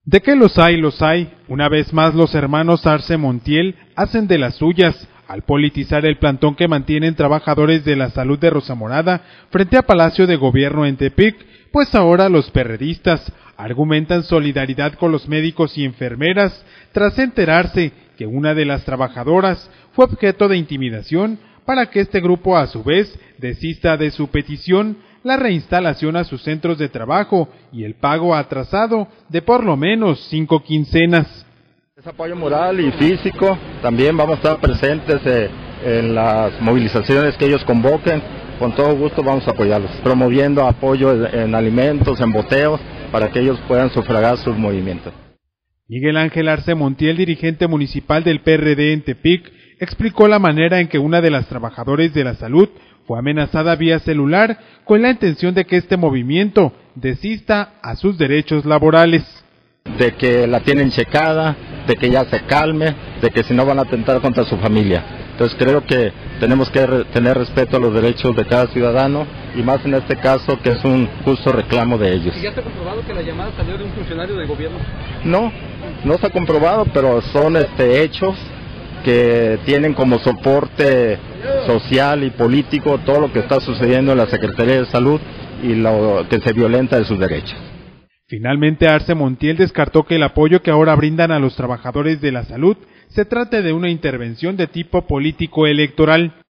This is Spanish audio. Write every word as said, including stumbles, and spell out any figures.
De que los hay, los hay. Una vez más los hermanos Arce Montiel hacen de las suyas al politizar el plantón que mantienen trabajadores de la salud de Rosamorada frente a Palacio de Gobierno en Tepic, pues ahora los perredistas argumentan solidaridad con los médicos y enfermeras tras enterarse que una de las trabajadoras fue objeto de intimidación para que este grupo a su vez desista de su petición, la reinstalación a sus centros de trabajo y el pago atrasado de por lo menos cinco quincenas. Es apoyo moral y físico, también vamos a estar presentes eh, en las movilizaciones que ellos convoquen, con todo gusto vamos a apoyarlos, promoviendo apoyo en, en alimentos, en boteos, para que ellos puedan sufragar sus movimientos. Miguel Ángel Arce Montiel, dirigente municipal del P R D en Tepic, explicó la manera en que una de las trabajadoras de la salud fue amenazada vía celular con la intención de que este movimiento desista a sus derechos laborales. De que la tienen checada, de que ya se calme, de que si no van a atentar contra su familia. Entonces creo que tenemos que re tener respeto a los derechos de cada ciudadano y más en este caso que es un justo reclamo de ellos. ¿Y ya está comprobado que la llamada salió de un funcionario del gobierno? No, no está comprobado, pero son este hechos que tienen como soporte social y político todo lo que está sucediendo en la Secretaría de Salud y lo que se violenta de sus derechos. Finalmente, Arce Montiel descartó que el apoyo que ahora brindan a los trabajadores de la salud se trate de una intervención de tipo político electoral.